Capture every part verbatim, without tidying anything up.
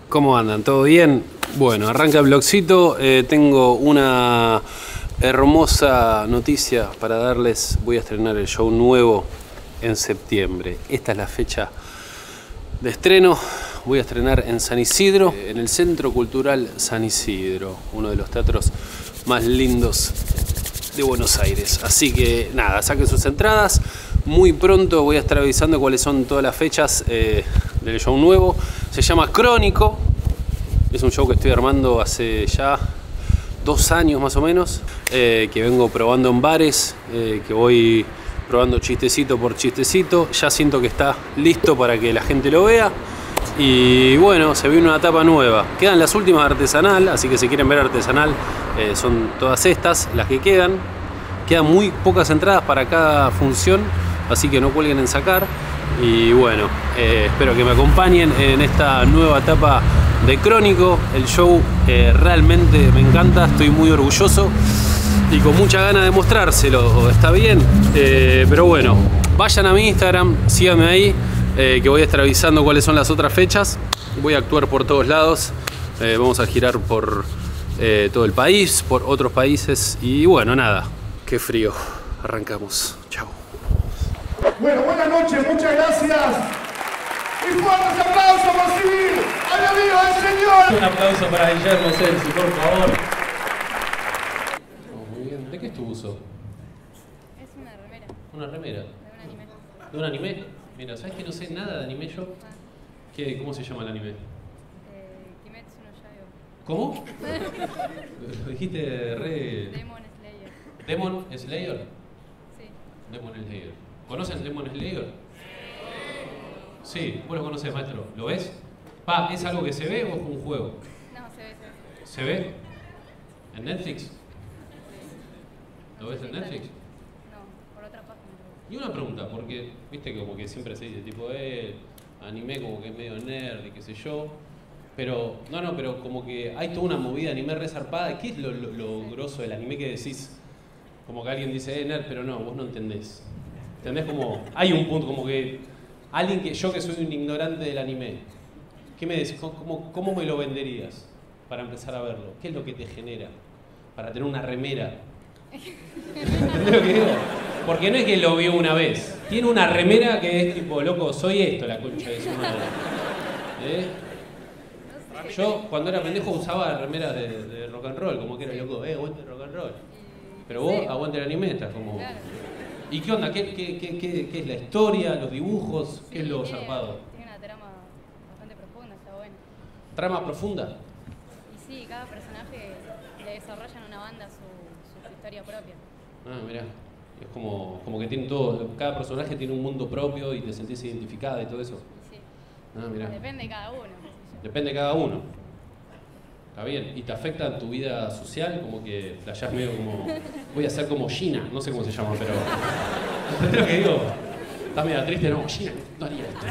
¿Cómo andan? ¿Todo bien? Bueno, arranca el vlogcito. Eh, tengo una hermosa noticia para darles. Voy a estrenar el show nuevo en septiembre. Esta es la fecha de estreno. Voy a estrenar en San Isidro, en el Centro Cultural San Isidro, uno de los teatros más lindos de Buenos Aires. Así que nada, saquen sus entradas. Muy pronto voy a estar avisando cuáles son todas las fechas eh, del show nuevo. Se llama Crónico. Es un show que estoy armando hace ya dos años más o menos, eh, que vengo probando en bares, eh, que voy probando chistecito por chistecito. Ya siento que está listo para que la gente lo vea. Y bueno, se viene una etapa nueva. Quedan las últimas de Artesanal, así que si quieren ver Artesanal, eh, son todas estas las que quedan. Quedan muy pocas entradas para cada función, así que no cuelguen en sacar. Y bueno, eh, espero que me acompañen en esta nueva etapa de Crónico. El show eh, realmente me encanta, estoy muy orgulloso y con mucha ganas de mostrárselo. Está bien, eh, pero bueno, vayan a mi Instagram, síganme ahí, eh, que voy a estar avisando cuáles son las otras fechas. Voy a actuar por todos lados, eh, vamos a girar por eh, todo el país, por otros países. Y bueno, nada, qué frío. Arrancamos. Chao. Bueno, buenas noches, muchas gracias. Y fuertes aplausos por recibir al amigo del Señor. Un aplauso para Guillermo Celsi, por favor. Oh, muy bien. ¿De qué es tu uso? Es una remera. ¿Una remera? De un anime. ¿De un anime? Mira, ¿sabes que no sé nada de anime yo? Ah. ¿Qué, ¿Cómo se llama el anime? Eh, Kimetsu no Yaiba. ¿Cómo? Lo dijiste re... Demon Slayer. ¿Demon Slayer? Sí. Demon Slayer. ¿Conocen Demon Slayer? Sí, vos lo conocés, maestro. ¿Lo ves? Pa, ¿es algo que se ve o es un juego? No, se ve, se ve. ¿Se ve? ¿En Netflix? ¿Lo ves en Netflix? No, por otra página. Y una pregunta, porque viste como que siempre se dice tipo, eh, anime como que es medio nerd y qué sé yo. Pero, no, no, pero como que hay toda una movida anime resarpada. ¿Qué es lo, lo, lo grosso del anime que decís? Como que alguien dice, eh, nerd, pero no, vos no entendés. ¿Entendés? Como, hay un punto, como que alguien que yo que soy un ignorante del anime, ¿qué me decís? ¿Cómo, cómo me lo venderías para empezar a verlo? ¿Qué es lo que te genera para tener una remera? ¿Entendés lo que digo? Porque no es que lo vio una vez. Tiene una remera que es tipo, loco, soy esto, la concha de su madre. ¿Eh? Yo cuando era pendejo usaba remeras de, de rock and roll, como que era loco, eh, aguante el rock and roll. Pero vos, aguante el anime, estás como... Claro. ¿Y qué onda? ¿Qué, qué, qué, qué, qué es la historia, los dibujos? ¿Qué es lo tiene, zarpado? Tiene una trama bastante profunda, está bueno. ¿Trama profunda? Y sí, cada personaje le desarrolla en una banda su, su historia propia. Ah, mirá. Es como, como que tiene todo, cada personaje tiene un mundo propio y te sentís identificada y todo eso. Y sí. Ah, mirá. Depende de cada uno. qué sé yo. Depende de cada uno. Está bien. ¿Y te afecta en tu vida social? Como que flashás medio como... Voy a ser como Gina, no sé cómo se llama, pero... ¿Entendés lo que digo? Estás medio triste, no, Gina, no haría esto.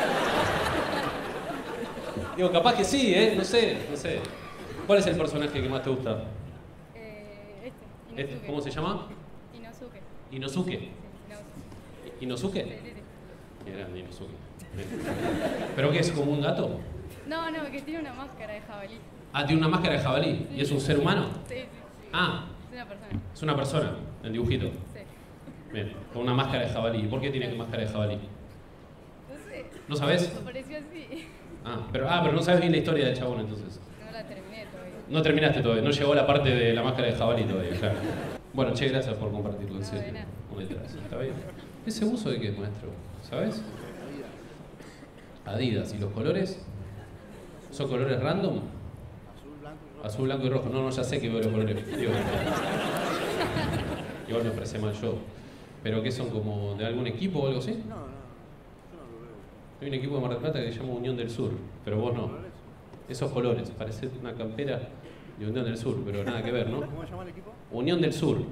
Digo, capaz que sí, ¿eh? No sé, no sé. ¿Cuál es el personaje que más te gusta? Eh, este, Este, Inosuke. ¿Cómo se llama? Inosuke. Inosuke. Sí, Inosuke. ¿Inosuke? Sí, sí, sí. Qué grande Inosuke. Bien. ¿Pero qué es? ¿Como un gato? No, no, que tiene una máscara de jabalí. Ah, tiene una máscara de jabalí. ¿Y es un ser humano? Sí, sí. Ah, Es una persona. es una persona, el dibujito. Sí. Bien, con una máscara de jabalí. ¿Y por qué tiene máscara de jabalí? No sé. ¿No sabes? Apareció así. Ah, pero, ah, pero no sabes bien la historia del chabón entonces. No la terminé todavía. No terminaste todavía, no llegó la parte de la máscara de jabalí todavía, claro. Bueno, che, gracias por compartirlo, en No, serio. de nada. Una detrás, está bien. ¿Ese uso de qué es, maestro? ¿Sabes? Adidas. ¿Y los colores? ¿Son colores random? Azul, blanco y rojo. No, no, ya sé que veo los colores. Digo, igual me expresé mal yo. ¿Pero qué son, como de algún equipo o algo así? No, no, yo no lo veo. Hay un equipo de Mar del Plata que se llama Unión del Sur, pero vos no. Esos colores, parece una campera de Unión del Sur, pero nada que ver, ¿no? ¿Cómo se llama el equipo? Unión del Sur.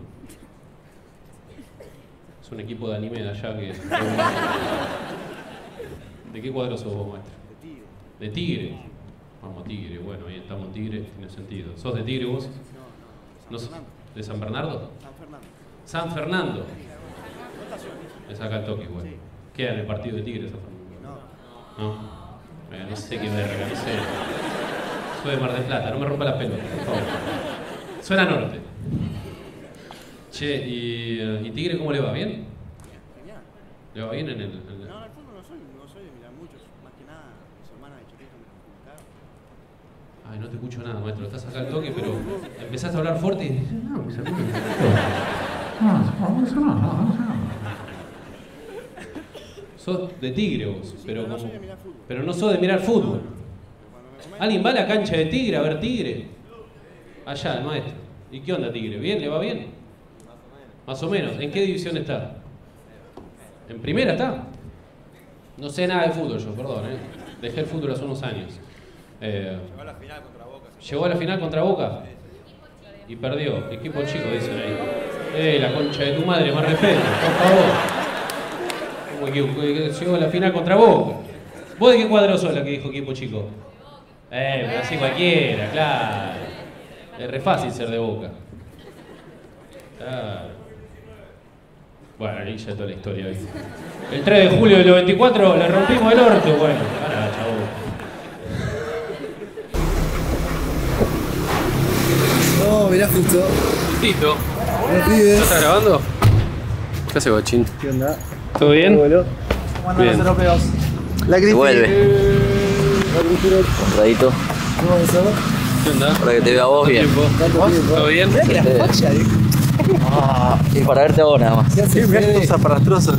Es un equipo de anime de allá que... ¿De qué cuadro sos vos, maestro? De Tigre. De Tigre. Vamos, Tigre, bueno, ahí estamos, Tigre, tiene sentido. ¿Sos de Tigre vos? No, no, ¿No San sos- Fernando. ¿De San Bernardo? San Fernando. San Fernando. Rotación. Es acá el toque, bueno. Sí. ¿Queda en el partido de Tigre San Fernando? No. ¿No? Eh, no sé qué verga, no sé. Soy de Mar del Plata, no me rompa la pelota, por favor. Zona norte. Che, ¿y, ¿y Tigre cómo le va? ¿Bien? Genial. ¿Le va bien en el...? En el... No, al fútbol no soy, no soy de mirar mucho, más que nada, mis hermanas de chiquito me comunicaron. Ay, no te escucho nada, maestro, estás acá al toque, pero empezaste a hablar fuerte y dices, no, pues hermano. Sos de Tigre vos, pero, pero no como, soy de mirar fútbol. pero no sos de mirar fútbol. Pero cuando me comentan, ¿Alguien va a la cancha de Tigre a ver Tigre? Allá, el maestro. ¿Y qué onda Tigre? ¿Bien? ¿Le va bien? Más o menos. ¿En qué división está? ¿En primera está? No sé nada de fútbol yo, perdón, ¿eh? Dejé el fútbol hace unos años. Eh, llegó a la final contra Boca. ¿Llegó a la final contra Boca? Y perdió. Equipo chico, dicen ahí. Eh, la concha de tu madre, más respeto, por favor. ¿Cómo que, que llegó a la final contra Boca? ¿Vos de qué cuadro sos la que dijo equipo chico? Eh, pero así cualquiera, claro. Es re fácil ser de Boca. Claro. Bueno, ahí ya toda la historia, ¿viste? El tres de julio del noventa y cuatro le rompimos el orto, bueno. Pará, chavo. No, mirá justo. Tito, Los pibes. ¿estás grabando? ¿Qué hace, Bochín? ¿Qué onda? ¿Todo bien? Bueno. Bien. europeos. La Cristi. Vuelve, La Cristi. Radito, ¿Cómo eso? ¿Qué onda? para que te vea vos bien. ¿Tiempo? ¿Cuánto tiempo? ¿Todo bien? Mirá que la Sí. facha, eh. Ah, y para verte vos nada más. ¿Qué haces, Fede? aparatosos.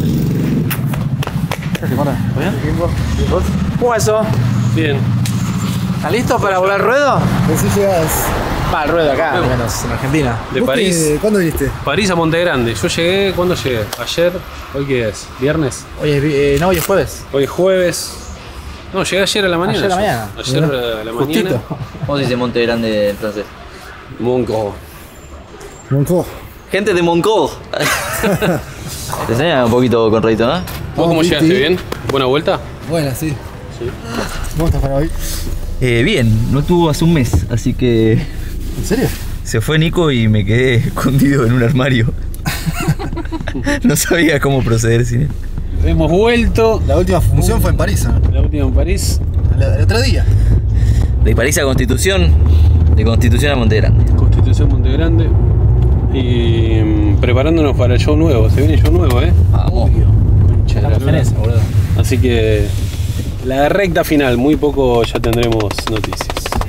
¿Cómo eso? Bien. ¿Estás listo para volar al ruedo? Recién llegas. Va, al ruedo acá, al menos en Argentina. De ¿Vos París. qué- ¿Cuándo viniste? París a Monte Grande. Yo llegué, ¿cuándo llegué? ¿Ayer? ¿Hoy qué es? ¿Viernes? Oye, eh, no, hoy es jueves. Hoy es jueves. No, llegué ayer a la mañana. Ayer a la yo. mañana. Ayer a la Justito. mañana. ¿Cómo se dice Monte Grande en francés? Monco. Monco. Gente de Moncourt. Te enseñan un poquito con Radito, ¿no? ¿Vos cómo Vamos, llegaste? Titi. ¿Bien? ¿Buena vuelta? Buena, sí. ¿Cómo estás para hoy? Eh, bien, no estuvo hace un mes, así que ¿En serio? se fue Nico y me quedé escondido en un armario. No sabía cómo proceder sin él. Hemos vuelto. La última función fue en París, ¿no? La última en París. El, el otro día. De París a Constitución, de Constitución a Monte Grande. Constitución Monte Grande. Y mm, preparándonos para el show nuevo. Se viene el show nuevo, ¿eh? Vamos. Concha de la Estamos en lora. esa, boludo. Así que la recta final, muy poco ya tendremos noticias.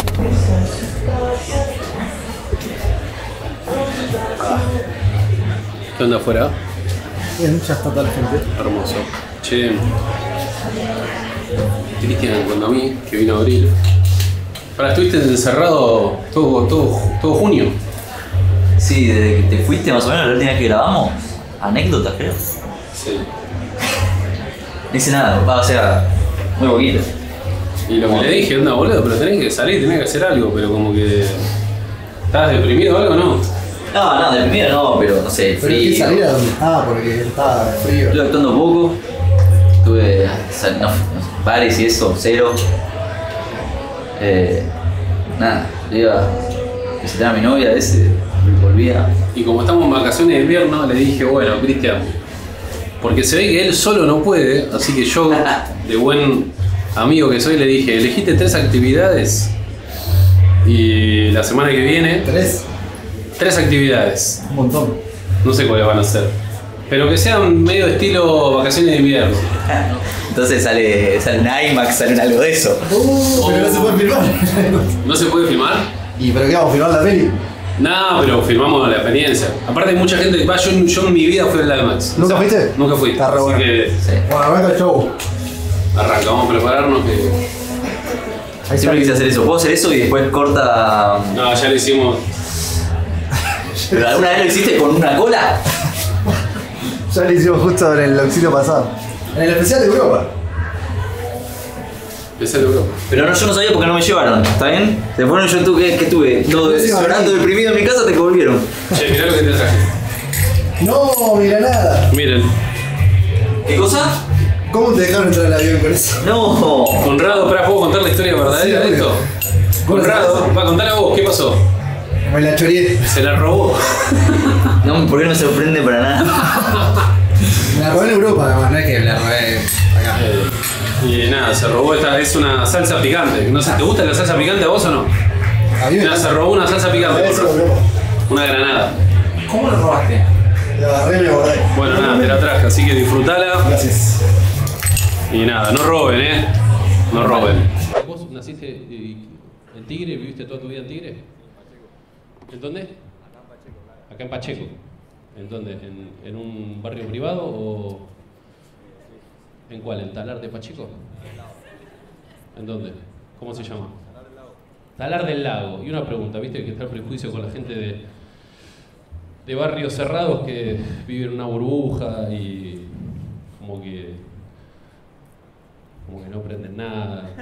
¿Qué onda afuera? Bien, ya está toda la gente. Hermoso. Che, Cristian, cuando a mí, que vino a abrir. Para, estuviste encerrado todo, todo, todo junio. Sí, desde que te fuiste más o menos la última vez que grabamos, anécdotas creo. Sí. No hice nada, va, o sea, muy poquito. Y lo que le dije, onda, boludo, pero tenés que salir, tenés que hacer algo, pero como que. ¿Estás deprimido o algo no? No, no, deprimido no, pero no sé, ¿Pero qué frío. salir a dónde? Ah, porque estaba frío. Estuve actuando poco, estuve sal- no, no, bares y eso, cero. Eh, nada, yo iba a visitar a mi novia a veces, volvía. Y como estamos en vacaciones de invierno, le dije, bueno, Cristian, porque se ve que él solo no puede, así que yo, de buen amigo que soy, le dije, elegiste tres actividades y la semana que viene, ¿Tres? tres actividades. Un montón. No sé cuáles van a ser, pero que sean medio estilo vacaciones de invierno. Entonces sale, sale un IMAX, sale un algo de eso. Uh, pero no se puede filmar. ¿No se puede filmar? ¿Y pero qué vamos a filmar la peli? No, pero filmamos la experiencia. Aparte hay mucha gente, va, yo, yo en mi vida fui al IMAX. ¿Nunca fuiste? Nunca fui. Está re Así bueno. que Sí. Bueno, arranca el show. arranca, vamos a prepararnos que... Ahí Siempre quise hacer eso. Puedo hacer eso y después corta. No, ya lo hicimos. ¿Pero alguna vez lo hiciste con una cola? Ya lo hicimos justo en el auxilio pasado. En el especial de Europa. Es el Europa. Pero no, yo no sabía porque no me llevaron, ¿está bien? Después yo tuve, que estuve todo Sí, llorando sí. deprimido en mi casa, te volvieron. Che, mirá lo que te traje. No, mira nada. Miren, ¿Qué cosa? ¿Cómo te dejaron entrar al avión con eso? No. Conrado, ¿para ¿puedo contar la historia verdadera Sí, de esto? obvio. Conrado, va a contar a vos, ¿qué pasó? Me la choreé. Se la robó. No, ¿por qué no me sorprende para nada? Me la robé en Europa, además, no es que me la robé acá. Y nada, se robó esta, es una salsa picante. No sé, ¿te gusta la salsa picante a vos o no? A mí me Mira, se robó una salsa picante. Eso, por favor. bro. Una granada. ¿Cómo lo robaste? La agarré y me guardé. Bueno, nada, te la traje, así que disfrutala. Gracias. Y nada, no roben, eh. No roben. ¿Vos naciste en Tigre? ¿Viviste toda tu vida en Tigre? ¿En dónde? Acá en Pacheco. ¿En dónde? ¿En, en un barrio privado o en cuál? ¿En Talar de Pacheco? ¿En dónde? ¿Cómo se llama? Talar del Lago. Y una pregunta, ¿viste que está el prejuicio con la gente de, de barrios cerrados que viven en una burbuja y como que como que no aprenden nada?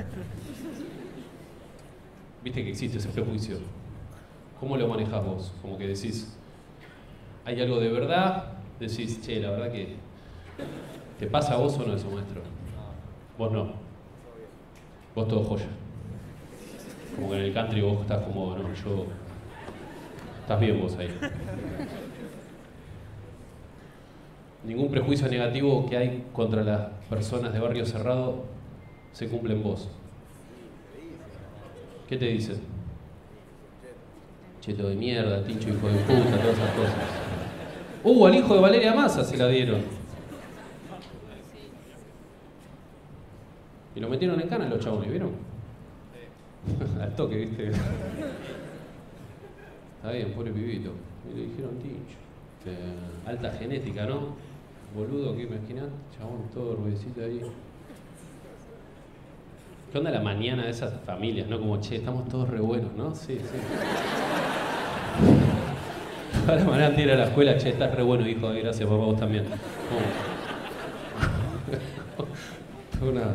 ¿Viste que existe ese prejuicio? ¿Cómo lo manejás vos? Como que decís, ¿hay algo de verdad? Decís, che, la verdad que... ¿Te pasa a vos o no eso, maestro? Vos no. Vos todo joya. Como que en el country vos estás como, no, yo... Estás bien vos ahí. Ningún prejuicio negativo que hay contra las personas de barrio cerrado se cumple en vos. ¿Qué te dicen? Cheto de mierda, tincho hijo de puta, todas esas cosas. Uh, al hijo de Valeria Massa se la dieron. Y lo metieron en cana los chabones, ¿vieron? Al toque, ¿viste? Está bien, pobre pibito. Y le dijeron tincho. Eh, alta genética, ¿no? Boludo, ¿qué imaginás? Chabón, todo ruidecito ahí. ¿Qué onda la mañana de esas familias, no? Como, che, estamos todos re buenos, ¿no? Sí, sí. Ahora me van a tirar a la escuela, che, estás re bueno, hijo, gracias, papá, vos también. Todo una...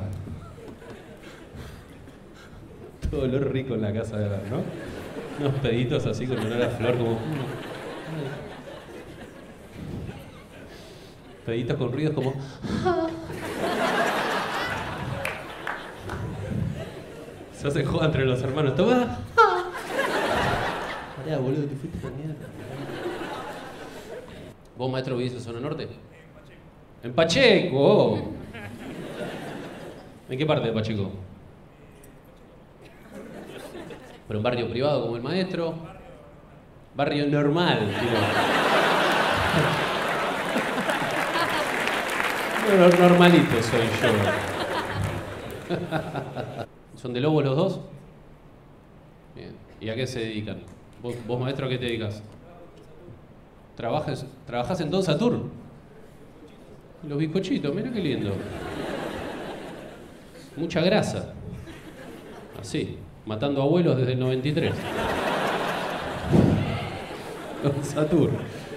Todo olor rico en la casa, ¿no? Unos peditos así con olor a flor, como... Peditos con ruidos como... Se hace joda entre los hermanos. Toma. Pará, boludo, te fuiste a la mierda. ¿Vos, maestro, vivís en zona norte? En Pacheco. ¿En qué parte de Pacheco? ¿Pero en barrio privado como el maestro? Barrio normal, tío. Normalito soy yo. ¿Son de Lobos los dos? Bien. ¿Y a qué se dedican? ¿Vos, vos maestro, a qué te dedicas? ¿Trabajas, ¿Trabajás en Don Saturn? Los bizcochitos, mirá qué lindo. Mucha grasa. Así, matando abuelos desde el noventa y tres. Don Saturn.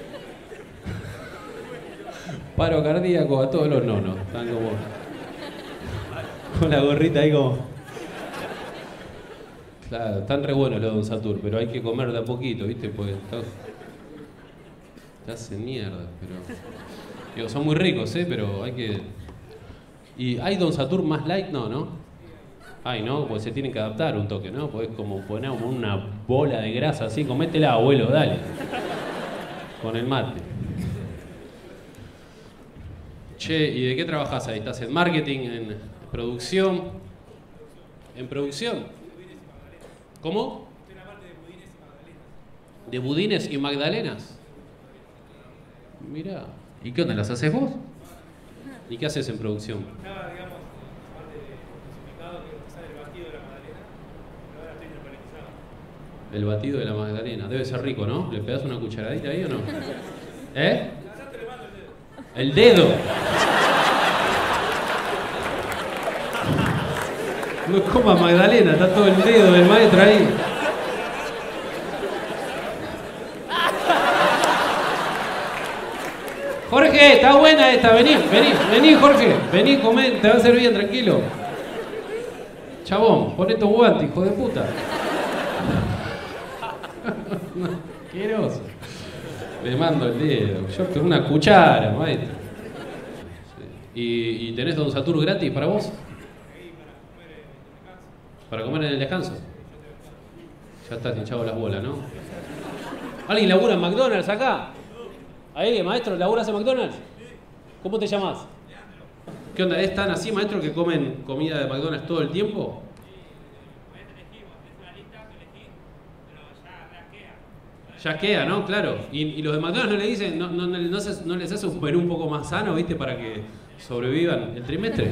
Paro cardíaco a todos los nonos. Están como... con la gorrita ahí como... Claro, están re buenos los Don Satur, pero hay que comer de a poquito, ¿viste? Porque está... te hacen mierda, pero... Digo, son muy ricos, ¿eh? Pero hay que... ¿Y hay Don Satur más light? No, ¿no? Hay, ¿no? Porque se tienen que adaptar un toque, ¿no? Porque es como poner una bola de grasa así, cométela, abuelo, dale. Con el mate. Che, ¿y de qué trabajás ahí? ¿Estás en marketing, en producción? ¿En producción? ¿Cómo? ¿De budines y magdalenas? Mirá. ¿Y qué onda? ¿Las haces vos? ¿Y qué haces en producción? Estaba, digamos, parte de especificado que empezar el batido de la magdalena, pero ahora estoy neutralizado. El batido de la magdalena. Debe ser rico, ¿no? ¿Le pegás una cucharadita ahí o no? ¿Eh? El dedo. No coma magdalena, está todo el dedo del maestro ahí. Jorge, está buena esta, vení, vení, vení Jorge, vení, comé, te va a hacer bien, tranquilo. Chabón, pon estos guantes, hijo de puta. Qué oso. Le mando el dedo, yo tengo una cuchara, maestro. Sí. ¿Y, ¿Y tenés Don Satur gratis para vos? ¿Para comer en el descanso? Ya estás hinchado las bolas, ¿no? ¿Alguien labura en McDonald's acá? ¿Ahí, maestro, laburas en McDonald's? ¿Cómo te llamas? ¿Qué onda? ¿Es tan así, maestro, que comen comida de McDonald's todo el tiempo? Ya queda, ¿no? Claro. Y, y los de McDonald's no le dicen, no, no, no, no, se, no les hace un menú un poco más sano, ¿viste? Para que sobrevivan el trimestre.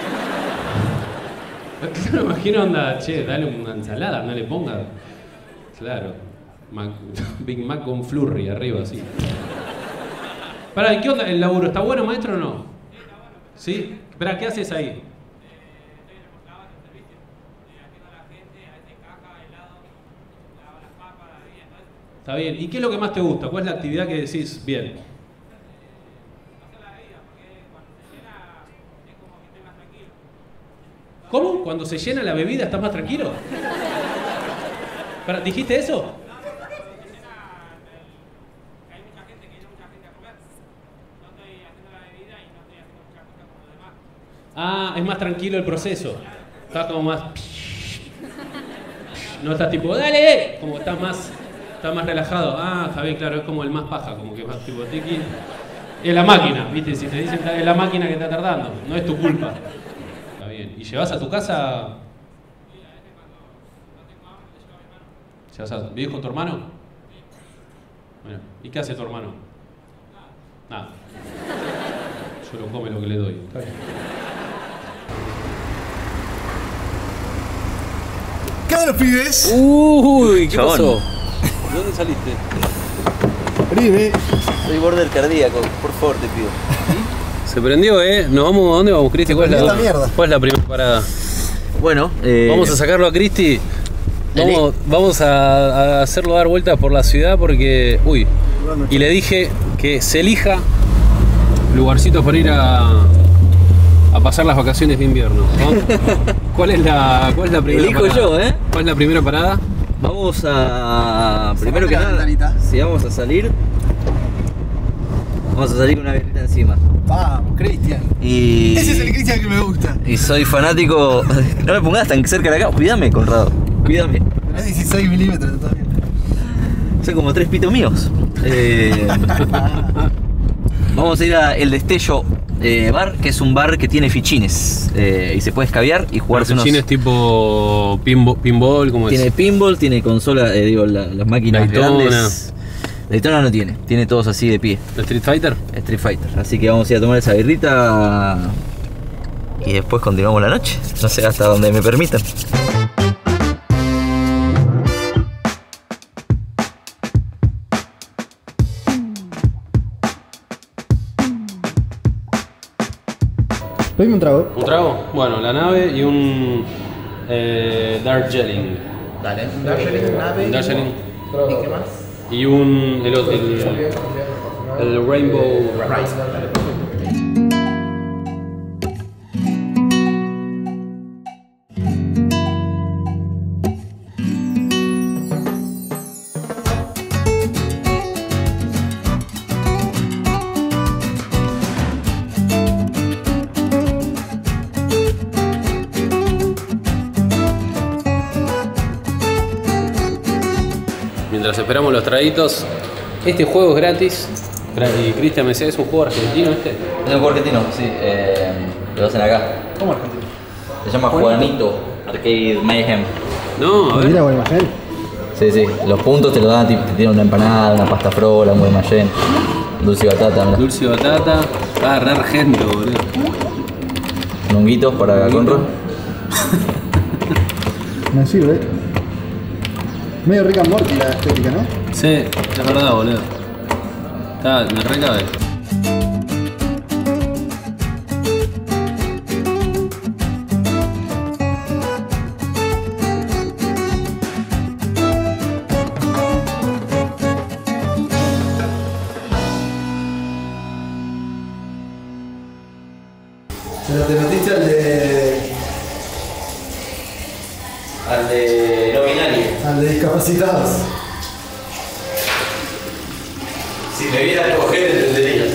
Claro, me imagino, onda, che, dale una ensalada, no le ponga. Claro. Mac, Big Mac con flurry arriba, así. Pará, ¿y qué onda? ¿El laburo está bueno, maestro, o no? ¿Sí? Espera, ¿qué haces ahí? Está bien. ¿Y qué es lo que más te gusta? ¿Cuál es la actividad que decís bien? ¿Cómo? ¿Cuando se llena la bebida estás más tranquilo? Pará, ¿dijiste eso? Ah, es más tranquilo el proceso. Estás como más... No estás tipo, dale, como estás más... Está más relajado. Ah, está bien, claro, es como el más paja, como que más tipo tiki. Es la máquina, ¿viste? Si te dicen es la máquina que está tardando, no es tu culpa. Está bien. ¿Y llevas a tu casa? ¿Llevas a... ¿Vivís con tu hermano? Bueno, ¿y qué hace tu hermano? Nada. Solo come lo que le doy. Está bien. ¿Qué onda, los pibes? Uy, ¿qué Chabón. pasó? ¿De dónde saliste? Prime. Soy border cardíaco, por favor te pido. Se prendió, ¿eh? ¿Nos vamos? ¿A dónde vamos, Cristi? ¿Cuál, es prendió la- esta mierda. ¿Cuál es la primera parada? Bueno, eh, Vamos a sacarlo a Cristi. Vamos, vamos a, a hacerlo dar vueltas por la ciudad porque... Uy. Y le dije que se elija lugarcitos para ir a, a pasar las vacaciones de invierno, ¿no? ¿Cuál es la, cuál es la primera Elijo parada? yo, ¿eh? ¿Cuál es la primera parada? Vamos a... Primero que la nada, ventanita. si vamos a salir, vamos a salir con una birrita encima. Vamos, Cristian. Y... Ese es el Cristian que me gusta. Y soy fanático... No me pongas tan cerca de acá, cuídame, Conrado. Cuídame. Es dieciséis milímetros todavía. Son como tres pitos míos. Eh, Vamos a ir a El Destello eh, Bar, que es un bar que tiene fichines. Eh, y se puede escabiar y jugarse unos... Fichines tipo pinball, pinball ¿cómo Tiene es? pinball, tiene consola, eh, digo, la- las máquinas Daytona. grandes. Daytona no tiene, tiene todos así de pie. ¿Street Fighter? Street Fighter. Así que vamos a ir a tomar esa birrita y después continuamos la noche. No sé hasta donde me permitan. Pedime un trago. ¿Un trago? Bueno, la nave y un eh, Darjeeling. Dale, un Darjeeling, nave. Un Darjeeling. ¿Y qué más? Y un... el, otro- el, el Rainbow Rice. Mientras esperamos los traguitos, este juego es gratis. Y Cristian me decía, ¿es un juego argentino este? Es un juego argentino, sí. Eh, lo hacen acá. ¿Cómo argentino? Se llama Juanito Arcade Mayhem. No, a ver. Mira, Guaymallén. Sí, sí. Los puntos te lo dan, tipo, te tiran una empanada, una pasta frola, un guaymallén, dulce y batata, mirá. Dulce y batata. Ah, re argento, boludo. Nunguitos para Conro. Me sirve. Medio Rick and Morty la estética, ¿no? Sí, es verdad, boludo. Está, me recabe. Pero te metiste al de. Al de no binario. al de discapacitados. Si me vieras coger, entenderías.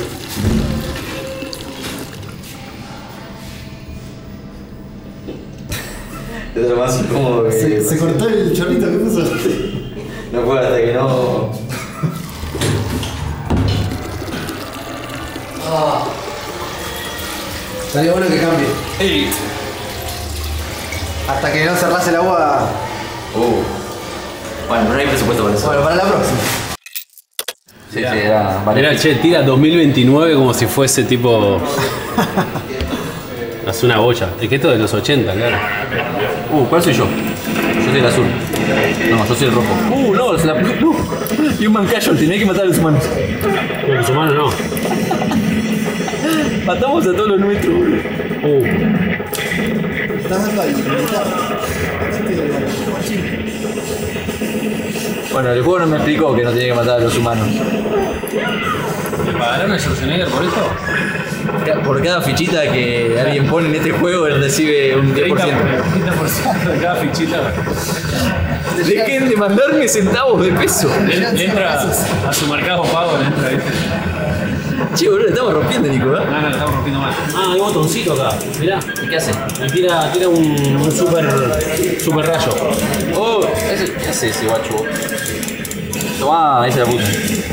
Es lo más incómodo que... Se, se cortó el chorrito que puso. No puedo hasta que no... Estaría bueno que cambie. Ey. Hasta que no cerrás el agua. Uh. Bueno, no hay presupuesto para eso. Bueno, para la próxima. Sí, sí, era. Vale. Mirá, che, tira dos mil veintinueve como si fuese tipo. Hace una boya. Es que esto es de los ochenta, claro. Uh, ¿cuál soy yo? Yo soy el azul. No, yo soy el rojo. Uh, no, es la. No. Y un mancayo, tenía que matar a los humanos. Pero los humanos no. Matamos a todos los nuestros, boludo. Uh. Estás dando ahí, Bueno, el juego no me explicó que no tenía que matar a los humanos. ¿Le pagarán a Schwarzenegger por esto? Por cada fichita que alguien pone en este juego, él recibe un diez por ciento. treinta por ciento de cada fichita. Dejen de mandarme centavos de peso. Le entra a su mercado pago, le entra, ¿viste? Che, boludo, le estamos rompiendo, Nico, ¿eh? No, no, le estamos rompiendo mal. Ah, hay botoncito acá, mirá. ¿Y qué hace? Y tira, tira un, un super, super rayo. Oh, ese, ¿qué hace ese guacho? Tomá, ahí se la puta.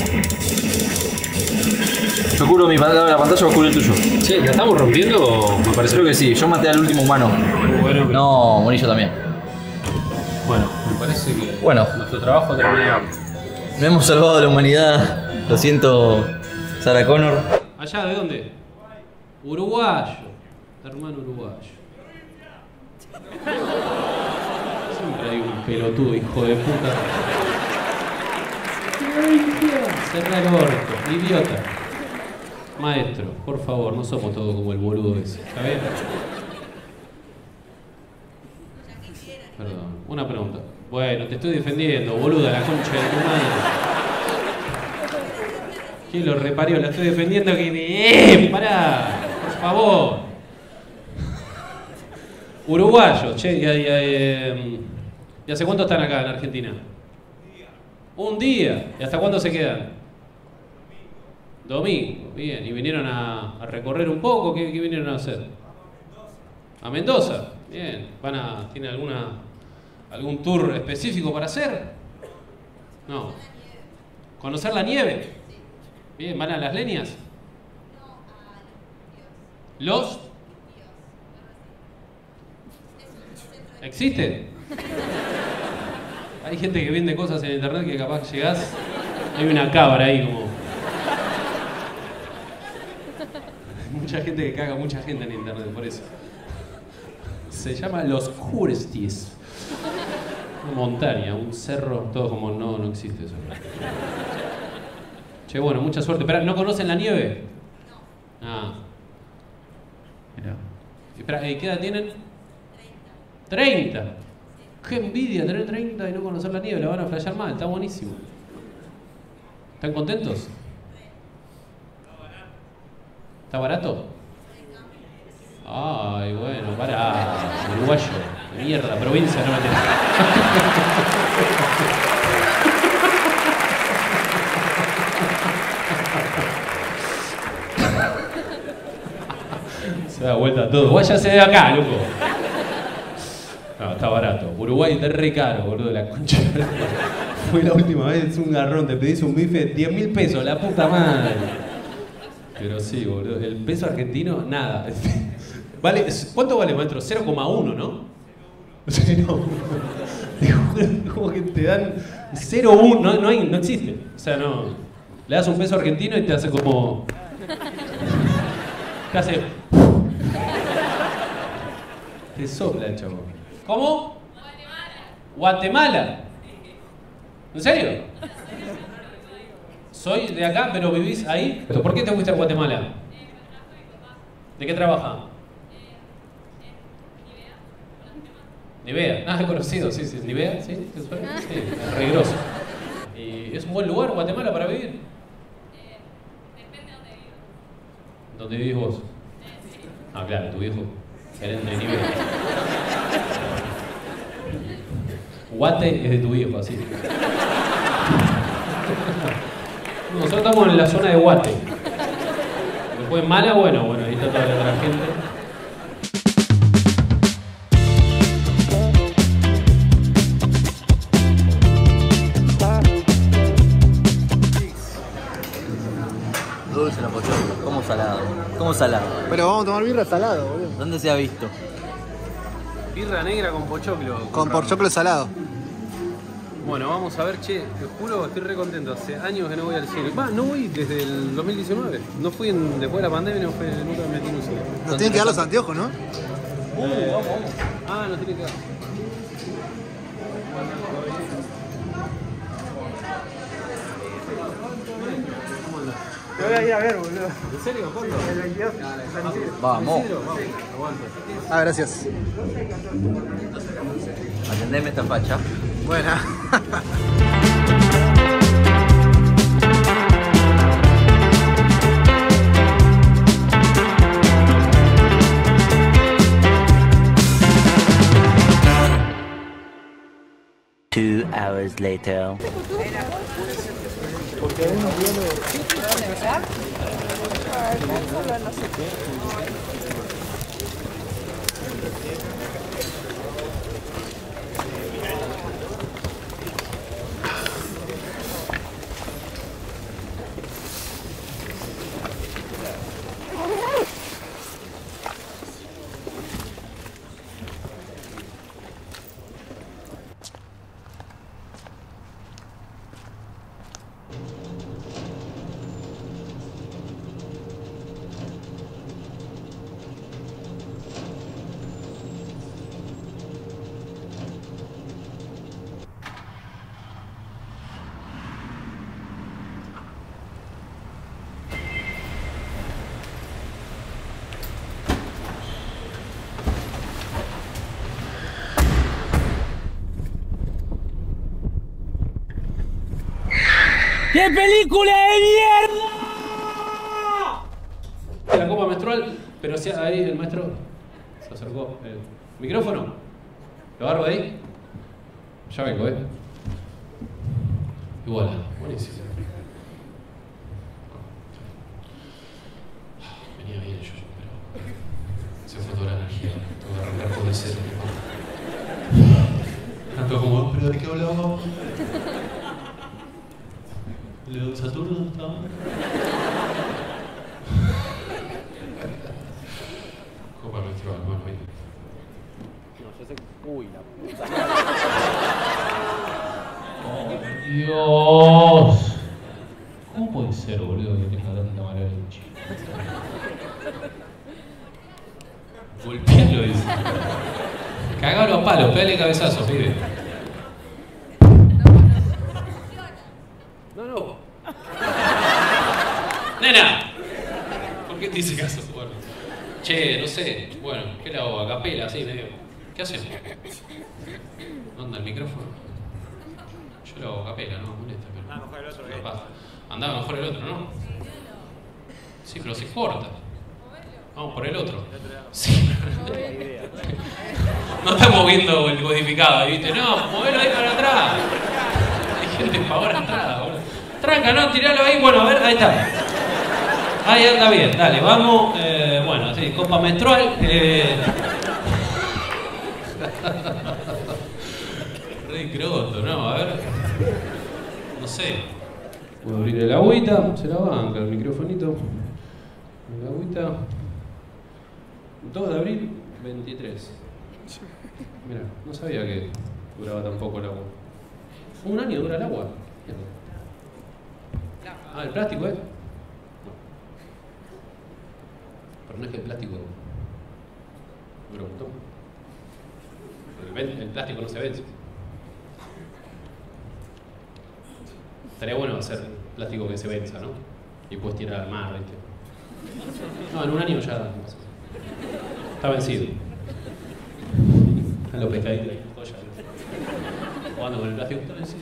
Yo cubro mi pantalla, la pantalla va a cubrir el tuyo. Che, ¿la estamos rompiendo o me parece? Creo que sí, yo maté al último humano. Bueno, No, morí yo también. bueno, me parece que Bueno. nuestro trabajo ha terminado. No hemos salvado a la humanidad. Lo siento, Sarah Connor. ¿Allá de dónde? Uruguayo. Hermano uruguayo. Siempre hay un pelotudo, hijo de puta. Cerra el orto, idiota. Maestro, por favor, no somos todos como el boludo ese. ¿Está bien? Perdón, una pregunta. Bueno, te estoy defendiendo, boluda, la concha de tu madre. ¿Quién lo reparió? La estoy defendiendo que... ¡Eh! ¡Pará! Por favor. Uruguayos, che, ¿y, y, y, ¿y hace cuánto están acá en Argentina? Un día. ¿Y hasta cuándo se quedan? Domingo, bien. ¿Y vinieron a, a recorrer un poco? ¿Qué, ¿Qué vinieron a hacer? ¿A Mendoza? Bien. ¿Van a, ¿Tienen alguna, algún tour específico para hacer? No. ¿Conocer la nieve? Bien. ¿Van a las leñas? ¿Los? ¿Existen? Hay gente que vende cosas en internet que capaz llegás, hay una cabra ahí como... Mucha gente que caga mucha gente en internet, por eso. Se llama Los Jurstis. Una montaña, un cerro, todo como no, no existe eso. Che, bueno, mucha suerte. Espera, ¿no conocen la nieve? No. Ah. Mirá. Espera, ¿qué edad tienen? treinta. Qué envidia tener treinta y no conocer la nieve, la van a flashear mal, está buenísimo. ¿Están contentos? ¿Está barato? Ay, bueno, para. Uruguayo, de mierda, provincia, no me tenés. Se da vuelta todo. Váyase de acá, loco. No, está barato. Uruguay está re caro, boludo, la concha. Fue la última vez un garrón, te pedís un bife, diez mil pesos, la puta madre. Pero sí, boludo. El peso argentino, nada. Vale, ¿cuánto vale, maestro? cero coma uno, ¿no? cero coma uno. Como que te dan cero coma uno, no, no, hay, no existe. O sea, no. Le das un peso argentino y te hace como... Te hace... Te sopla el chavo. ¿Cómo? Guatemala. ¿Guatemala? ¿En serio? Soy de acá, pero vivís ahí. ¿Por qué te fuiste a Guatemala? ¿De qué trabaja? Nivea. Ah, he conocido, sí, sí. Nivea, sí, ¿te suena? Sí, es re grosso. ¿Y es un buen lugar Guatemala para vivir? Depende de dónde vivas. ¿Dónde vivís vos? Ah, claro, tu viejo. Gerente de Nivea. Guate es de tu viejo, así. Nosotros estamos en la zona de Guate. Después Mala, bueno, bueno, ahí está toda la otra gente. Dulce la pochocla, como salado. ¿Cómo como salado. Pero vamos a tomar birra salado, boludo. ¿Dónde se ha visto? Birra negra con pochoclo. Con porchoclo salado. Bueno, vamos a ver, che, te juro, estoy re contento. Hace años que no voy al cine. Va, no voy desde el dos mil diecinueve. No fui en, después de la pandemia, no fui, nunca me metí en un cine. Nos tienen que dar los anteojos, ¿no? Uh, vamos, vamos. Ah, nos tienen que dar. Te voy a ir a ver, boludo. ¿En serio? ¿Cuándo? El veintidós. Vamos. Vamos, aguante. Ah, gracias. Atendeme esta facha. Buena. Two hours later. ¡Qué película de mierda! La copa menstrual, pero si ahí el maestro se acercó. El micrófono. ¿Lo agarro de ahí? Ya vengo, ¿eh? Igual, buenísimo. Venía bien yo, pero se fue toda la energía. Tengo que arrancar todo de cero. Tanto como, ¿pero de qué hablábamos? ¿Leo Saturno dónde estaba? Copa menstrual, bueno, ahí. No, yo sé. Uy, la puta. Oh, Dios. ¿Cómo puede ser, boludo, que tenga tanta mala leche? Golpealo, dice. Cagalo a palo, pégale cabezazo, pibe. No, no. Nena. ¿Por qué te hice caso? Bueno. Che, no sé. Bueno, ¿qué le hago? A capela, así medio. ¿Qué hacemos? ¿Dónde el micrófono? Yo lo hago a capela, ¿no? Molesta, pero. Ah, mejor el otro, ¿eh? Capaz. Andaba mejor el otro, ¿no? Sí, pero se corta. Vamos por el otro. Sí. No estamos viendo el codificado, ¿viste? No, movelo ahí para atrás. Hay gente para ahora entrada, boludo. Tranca, no, tiralo ahí. Bueno, a ver, ahí está. Ahí anda bien, dale, vamos. Eh, bueno, sí, copa menstrual. Eh... Re croto, ¿no? A ver. No sé. Voy a abrir el agüita, se la banca, el microfonito. El agüita. dos de abril, veintitrés. Mira, no sabía que duraba tan poco el agua. Un año dura el agua. Ah, el plástico, ¿eh? No. Pero no es que el plástico dura un montón. El, el plástico no se vence. Estaría bueno hacer plástico que se venza, ¿no? Y después tirar al mar, ¿viste? No, en un año ya está vencido. Están los pescaditos ahí, joya. Jugando con el plástico, está vencido.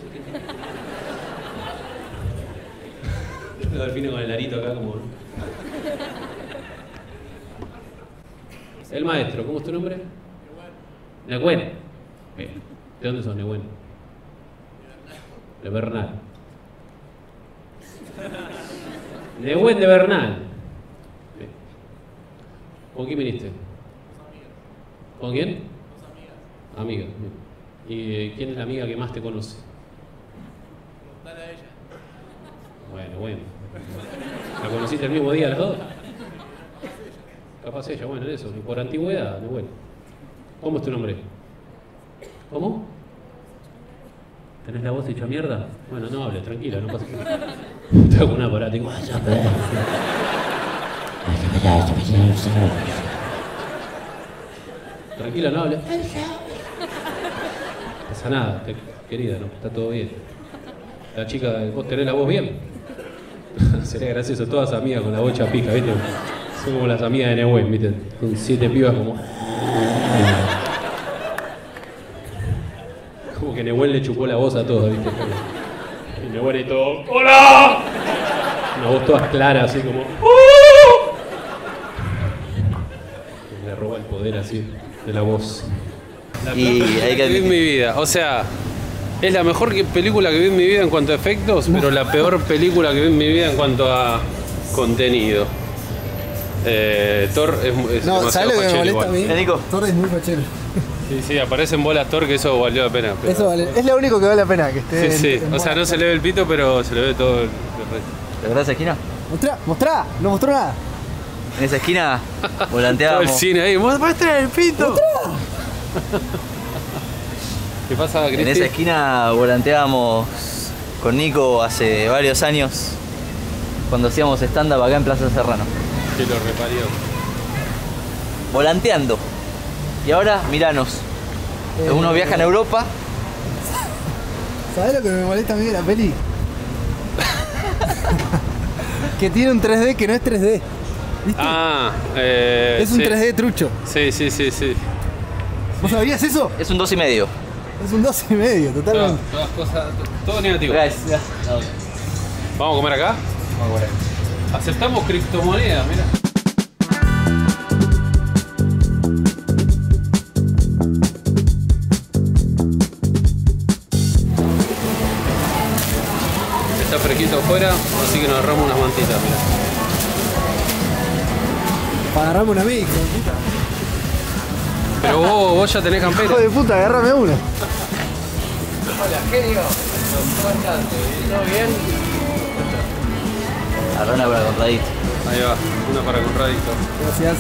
Los delfines con el arito acá como... El maestro, ¿cómo es tu nombre? Nehuen. Bien. ¿De dónde sos, Nehuen? De Bernal. Nehuen de Bernal. Bien. ¿Con quién viniste? ¿Con quién? Amigas. Bien. ¿Y quién es la amiga que más te conoce? Preguntale a ella. Bueno, bueno. ¿La conociste el mismo día las dos? Capaz ella, bueno, eso, por antigüedad, de bueno. ¿Cómo es tu nombre? ¿Cómo? ¿Tenés la voz hecha mierda? Bueno, no hables, tranquila, no pasa nada. Te hago un aparato, digo, ay, ya, pero... Tranquila, no hables. No pasa nada, te, querida, no, está todo bien. La chica, ¿vos tenés la voz bien? Sería gracioso, todas amigas con la bocha pija, ¿viste? Son como las amigas de Nehuen, ¿viste? Con siete pibas como... Como que Nehuen le chupó la voz a todos, ¿viste? Y Nehuen y todo... ¡Hola! Una voz toda clara, así como... ¡Uh! Le roba el poder así, de la voz. La Y hay que vi en mi vida, o sea... Es la mejor que- película que vi en mi vida en cuanto a efectos, pero la peor película que vi en mi vida en cuanto a contenido. Eh, Thor es, es No, demasiado ¿sabes lo que me fachero molesta a igual. mí? ¿Eh, Nico? Thor es muy fachero. Sí, sí, aparecen bolas Thor que eso valió la pena. pero- Eso vale. Es lo único que vale la pena que esté. Sí, sí, en- en o sea, moda. no se le ve el pito, pero se le ve todo el, el resto. ¿Te acordás de esa esquina? Mostrá, mostrá, no mostró nada. En esa esquina Todo el volanteábamos. cine ahí, muestra el pito. ¿Qué pasa, Cristi? En esa esquina volanteábamos con Nico hace varios años. Cuando hacíamos stand-up acá en Plaza Serrano. Que lo reparió. Volanteando. Y ahora, miranos. Uno viaja en Europa. ¿Sabés lo que me molesta a mí de la peli? Que tiene un tres D que no es tres D. ¿Viste? Ah, eh, es un sí. tres D trucho. Sí, sí, sí, sí. ¿Vos sabías eso? Es un dos y medio. Es un dos y medio, Todas, totalmente. todas cosas, todo negativo. Gracias. ¿Vamos a comer acá? Vamos a ver. Aceptamos criptomonedas, mira. Está fresquito afuera, así que nos agarramos unas mantitas, mira. Para agarrarme una micro. Pero vos, vos ya tenés campera. Hijo de puta, agárrame una. Hola, genio. ¿Todo bien? Arrona para Conradito. Ahí va, una para Conradito. Gracias.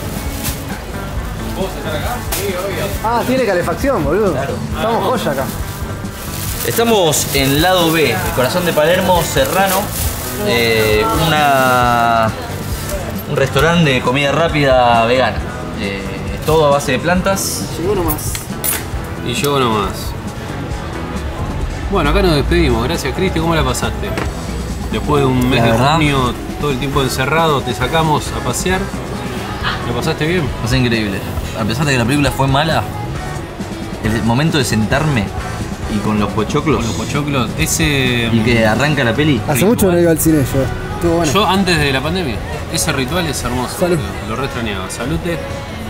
¿Vos estás acá? Sí, obvio. Ah, tiene calefacción, boludo. Claro. Estamos joya acá. Estamos en lado B, el corazón de Palermo, Serrano. Eh, una, un restaurante de comida rápida vegana. Eh, todo a base de plantas. Llegó nomás. Y yo nomás. Bueno, acá nos despedimos. Gracias, Cristi. ¿Cómo la pasaste? Después de un mes La de verdad. junio, todo el tiempo encerrado, te sacamos a pasear. ¿La pasaste bien? Fue increíble. A pesar de que la película fue mala, el momento de sentarme y con los pochoclos Con los pochoclos. Ese. y que arranca la peli. Hace mucho no iba al cine yo. Estuvo bueno. Yo antes de la pandemia. Ese ritual es hermoso. Salud. Lo, lo re extrañaba. Salute.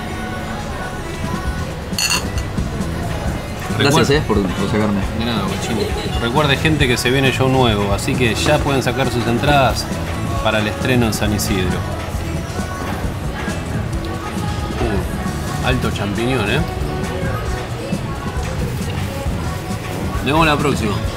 Gracias eh, por, por sacarme. De nada, guachín. Recuerde, gente, que se viene show nuevo, así que ya pueden sacar sus entradas para el estreno en San Isidro. Uh, alto champiñón, ¿eh? Nos vemos la próxima.